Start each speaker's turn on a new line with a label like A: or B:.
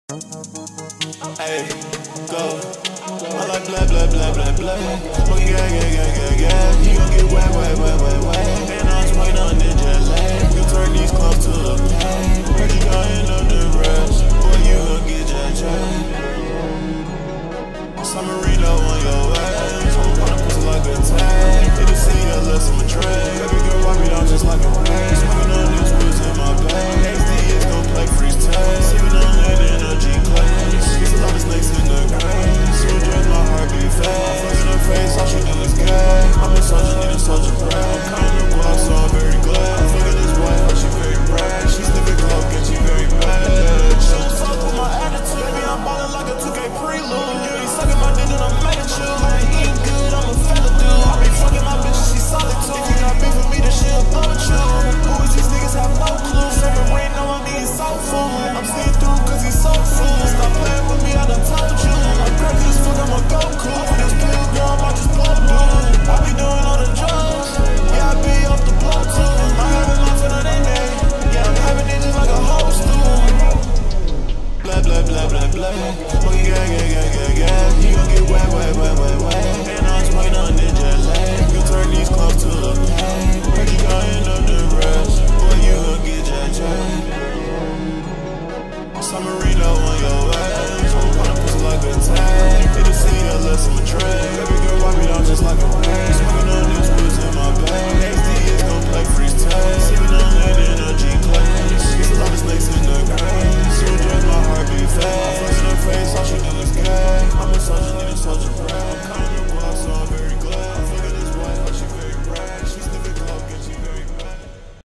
A: Hey, go. I like blah blah blah blah blah. Oh yeah yeah yeah yeah yeah. He gon' get wet wet wet wet wet. And I'm just waiting on the jet lag. You turn these clothes to the pain. Heard you got end up the red.